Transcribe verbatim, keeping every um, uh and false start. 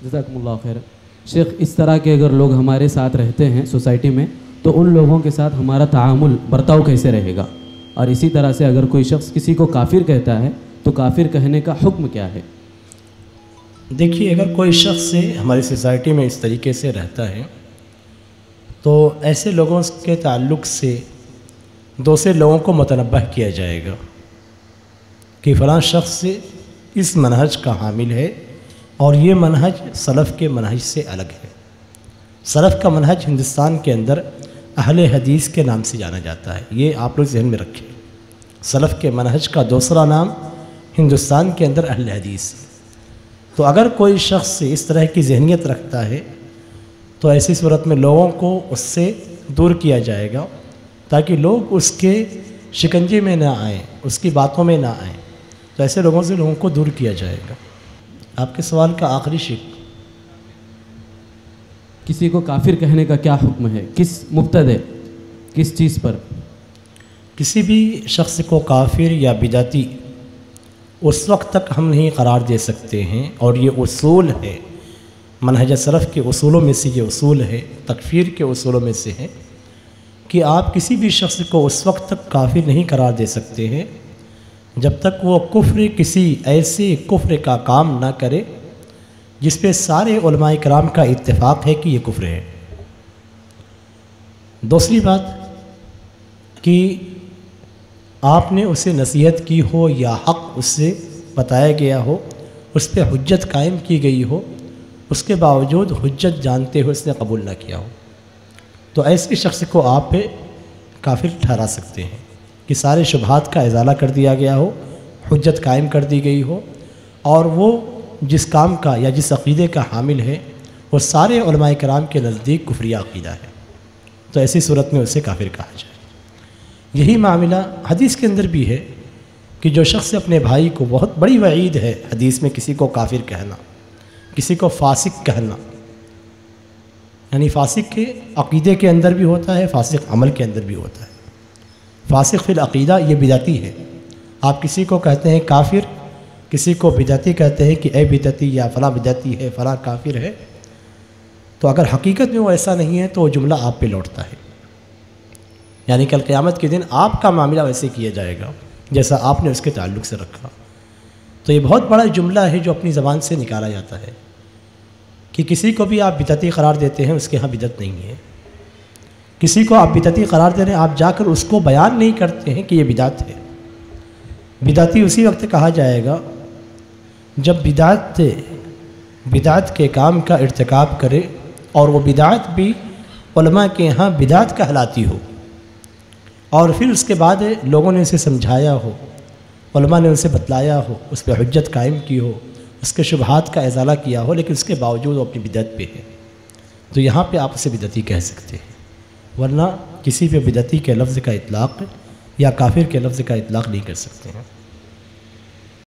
جزاکم اللہ خیر۔ شیخ، اس طرح کے اگر لوگ ہمارے ساتھ رہتے ہیں سوسائٹی میں تو ان لوگوں کے ساتھ ہمارا تعامل برتاؤ کیسے رہے گا؟ اور اسی طرح سے اگر کوئی شخص کسی کو کافر کہتا ہے تو کافر کہنے کا حکم کیا ہے؟ دیکھیے، اگر کوئی شخص ہماری سوسائٹی میں اس طریقے سے رہتا ہے تو ایسے لوگوں کے تعلق سے دوسرے لوگوں کو متنبہ کیا جائے گا کہ فلاں شخص اس منہج کا حامل ہے اور یہ منہج سلف کے منہج سے الگ ہے۔ سلف کا منہج ہندوستان کے اندر اہل حدیث کے نام سے جانا جاتا ہے، یہ آپ لوگ ذہن میں رکھیں۔ سلف کے منہج کا دوسرا نام ہندوستان کے اندر اہل حدیث ہے۔ تو اگر کوئی شخص اس طرح کی ذہنیت رکھتا ہے تو ایسی صورت میں لوگوں کو اس سے دور کیا جائے گا تاکہ لوگ اس کے شکنجے میں نہ آئیں، اس کی باتوں میں نہ آئیں۔ تو ایسے لوگوں سے لوگوں کو دور کیا جائے گا۔ آپ کے سوال کا آخری شق، کسی کو کافر کہنے کا کیا حکم ہے؟ کس مبتدع، کس چیز پر؟ کسی بھی شخص کو کافر یا بدعتی اس وقت تک ہم نہیں قرار دے سکتے ہیں، اور یہ اصول ہے، منہج سلف کے اصولوں میں سے یہ اصول ہے، تکفیر کے اصولوں میں سے ہے کہ آپ کسی بھی شخص کو اس وقت تک کافر نہیں قرار دے سکتے ہیں جب تک وہ کفر کسی ایسے کفر کا کام نہ کرے جس پہ سارے علماء کرام کا اتفاق ہے کہ یہ کفر ہے۔ دوسری بات کہ آپ نے اسے نصیحت کی ہو یا حق اس سے بتایا گیا ہو، اس پہ حجت قائم کی گئی ہو، اس کے باوجود حجت جانتے ہوئے اس نے قبول نہ کیا ہو، تو ایسے شخص کو آپ پہ کافر ٹھہرا سکتے ہیں کہ سارے شبہات کا ازالہ کر دیا گیا ہو، حجت قائم کر دی گئی ہو، اور وہ جس کام کا یا جس عقیدے کا حامل ہے وہ سارے علماء کرام کے نزدیک کفریہ عقیدہ ہے، تو ایسی صورت میں اسے کافر کہا جائے۔ یہی معاملہ حدیث کے اندر بھی ہے کہ جو شخص اپنے بھائی کو، بہت بڑی وعید ہے حدیث میں کسی کو کافر کہنا، کسی کو فاسق کہنا، یعنی فاسق کے عقیدے کے اندر بھی ہوتا ہے، فاسق عمل کے اندر بھی ہوتا ہے۔ فاسق فی العقیدہ یہ بدعتی ہے۔ آپ کسی کو کہتے ہیں کافر، کسی کو بدعتی کہتے ہیں کہ اے بدعتی یا فلاں بدعتی ہے، فلاں کافر ہے، تو اگر حقیقت میں وہ ایسا نہیں ہے تو وہ جملہ آپ پہ لوٹتا ہے، یعنی کل قیامت کے دن آپ کا معاملہ ویسے کیا جائے گا جیسا آپ نے اس کے تعلق سے رکھا۔ تو یہ بہت بڑا جملہ ہے جو اپنی زبان سے نکالا جاتا ہے کہ کسی کو بھی آپ بدعتی قرار دیتے ہیں، اس کے ہاں بدعت نہیں ہے۔ کسی کو آپ بدعتی قرار دے رہے ہیں، آپ جا کر اس کو بیان نہیں کرتے ہیں کہ یہ بدعت ہے۔ بدعتی اسی وقت کہا جائے گا جب بدعت بدعت کے کام کا ارتکاب کرے اور وہ بدعت بھی علماء کے ہاں بدعت کہلاتی ہو، اور پھر اس کے بعد لوگوں نے اسے سمجھایا ہو، علماء نے اسے بتلایا ہو، اس پہ حجت قائم کی ہو، اس کے شبہات کا ازالہ کیا ہو، لیکن اس کے باوجود وہ اپنی بدعت پہ ہے، تو یہاں پہ آپ اسے بدعتی کہہ سکتے ہیں، ورنہ کسی پہ بدعتی کے لفظ کا اطلاق یا کافر کے لفظ کا اطلاق نہیں کر سکتے ہیں۔